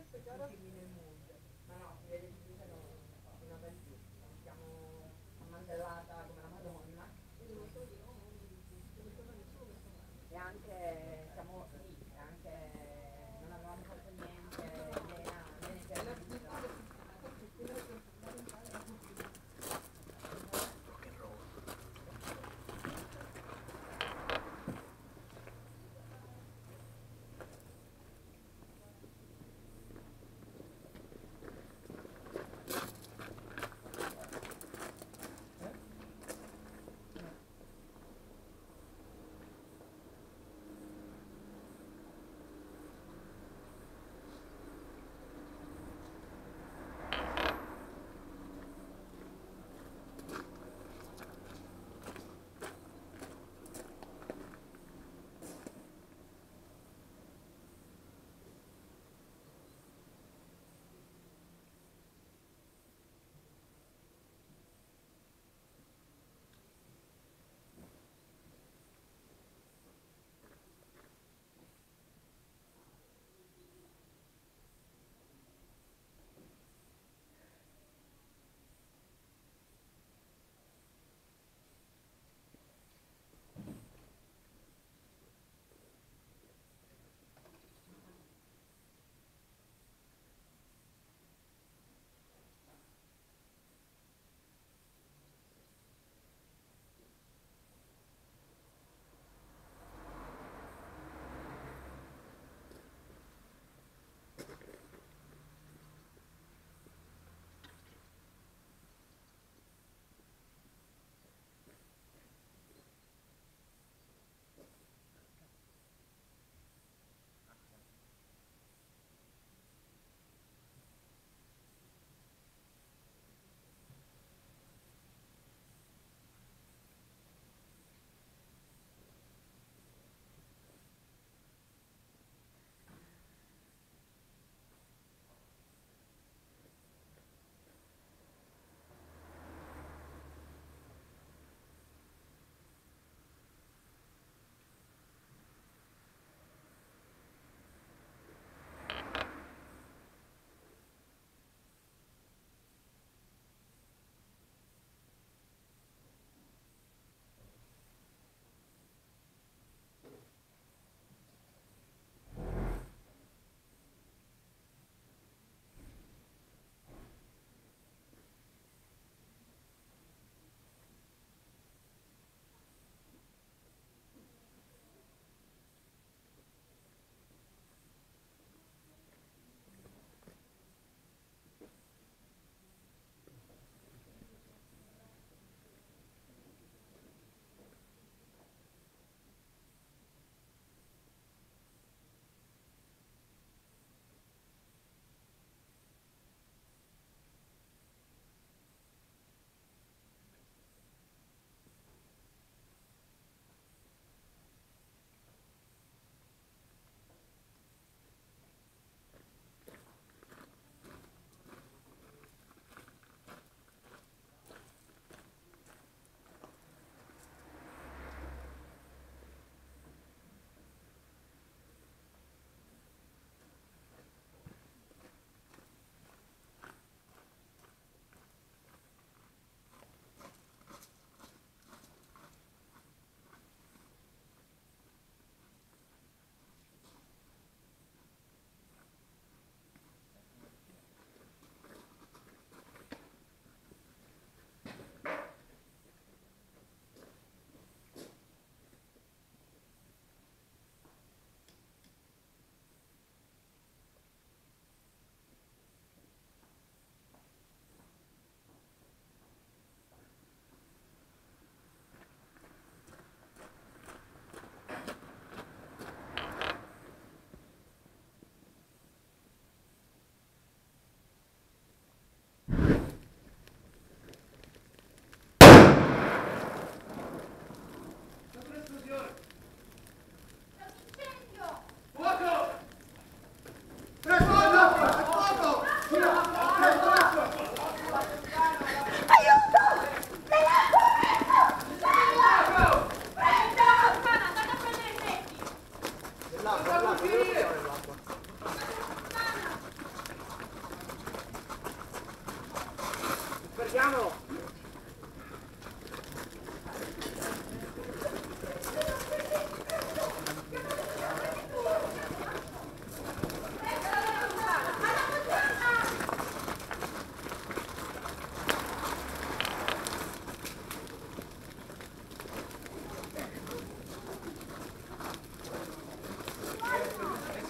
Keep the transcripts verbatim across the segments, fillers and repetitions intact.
ultimi nel mondo. Ma no, si vede che c'è una bel più, siamo ammantellata come la Madonna. E anche siamo lì, e anche non avevamo fatto niente, Elena, Elena si era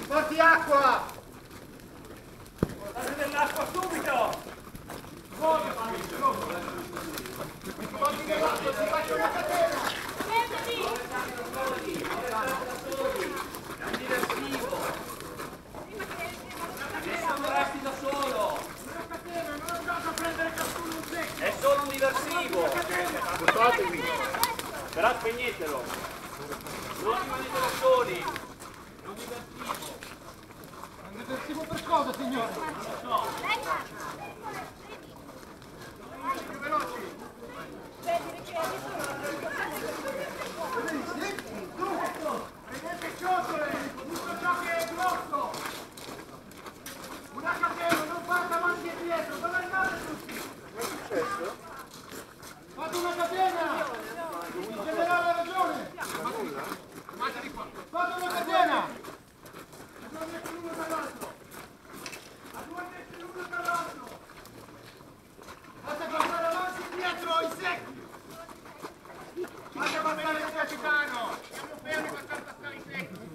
Porti acqua! Portate dell'acqua subito! Porti dell'acqua, ti faccio una catena! È un diversivo! Nessuno resti da solo! È solo un diversivo! Però spegnetelo! Non rimanete da soli! È un diversivo! È un diversivo per cosa, signore? Non lo so! Più veloci! Prendete ciotole! Tutto ciò che è grosso! Una catena, non fate avanti e dietro! Dove andate tutti? Che è successo? Fate una catena! Il generale ha ragione! Fate una catena! A due metri l'uno dall'altro! A due metri l'uno dall'altro! Fate passare avanti e dietro i secchi! Fate passare il capitano! Siamo fermi per far passare i secchi!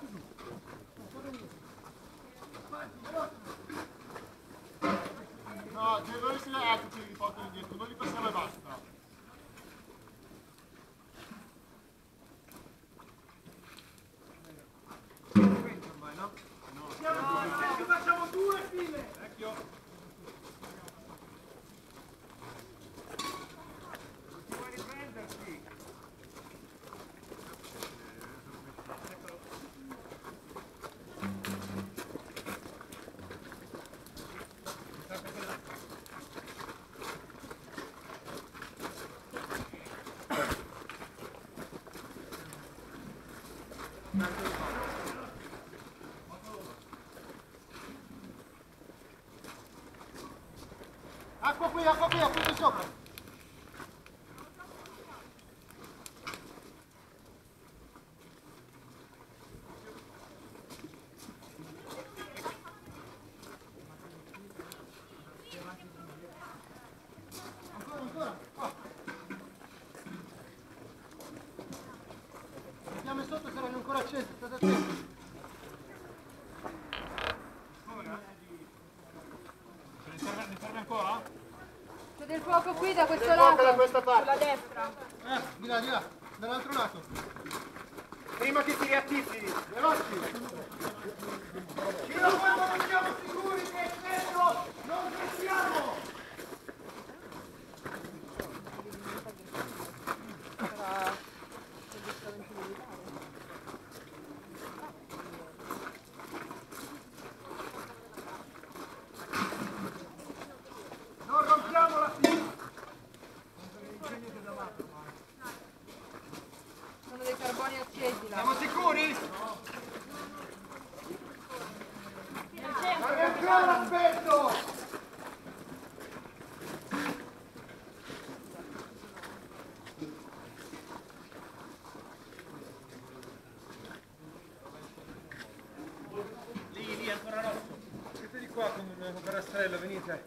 No, se noi si altri ci riportano indietro, noi li passiamo e basta. Ormai, no? No. Siamo due, facciamo due file! Vecchio! Vuoi riprendersi? Acqua qui, acqua qui, acqua qui sopra! Ancora, ancora, qua! Le fiamme sotto saranno ancora accese, state attenti! Ne serve ancora? C'è del fuoco qui da questo C'è del fuoco lato, da questa parte. sulla destra. Eh, di là, di là, dall'altro lato. Prima che si riattivi, veloci. Fino a quando non siamo sicuri che è freddo, non restiamo. Non rompiamo la fila. Sono dei carboni accesi là. Siamo sicuri? Ma che ancora aspetto! Lì, lì, ancora rosso! Siete di qua con un barastrello, venite.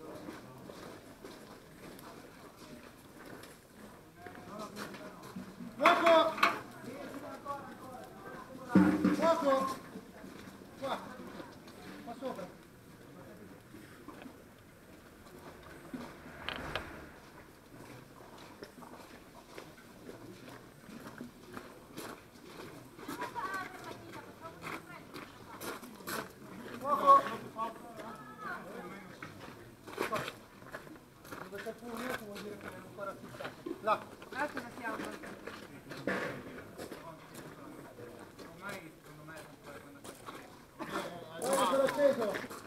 Fuoco! Fuoco! Qua! Qua sopra! Fuoco! Qua! Dove c'è il fumo vuol dire che è ancora fissato. Là! Là ce la siamo. Guarda che l'ho acceso!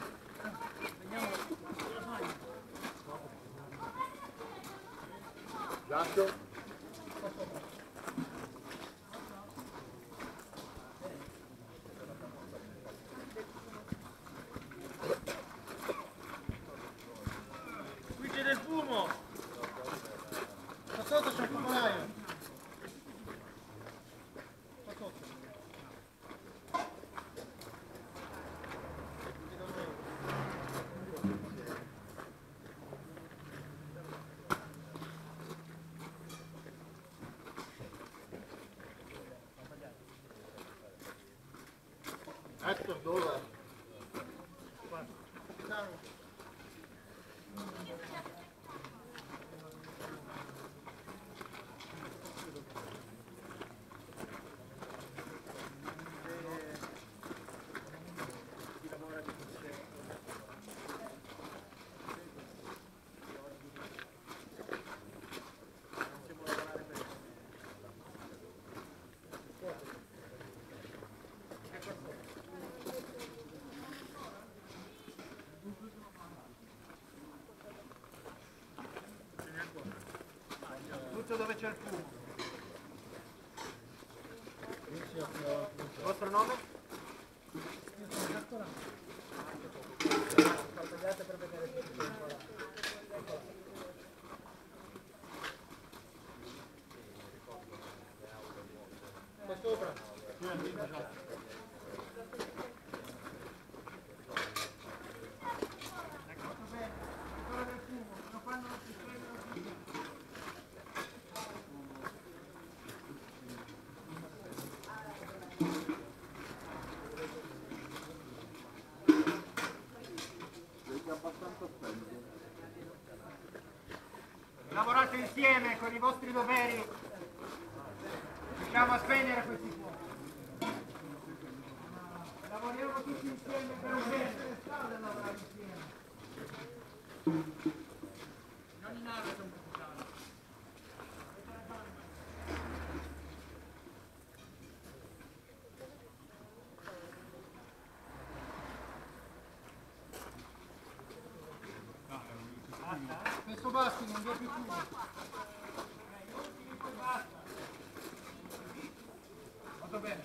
Ecco dove? Tutto dove c'è il fumo. Il vostro nome? Per vedere più tempo là. Qua sopra? Sì, esatto. Ecco bene, ancora del fumo, non fanno non si prendono più. Lavorate insieme con i vostri doveri, riusciamo a spegnere questi fuochi. Lavoriamo tutti insieme per un bene. State a lavorare insieme. Non in arte sono capitano. Questo basti, non dia più fumo. Fatto bene.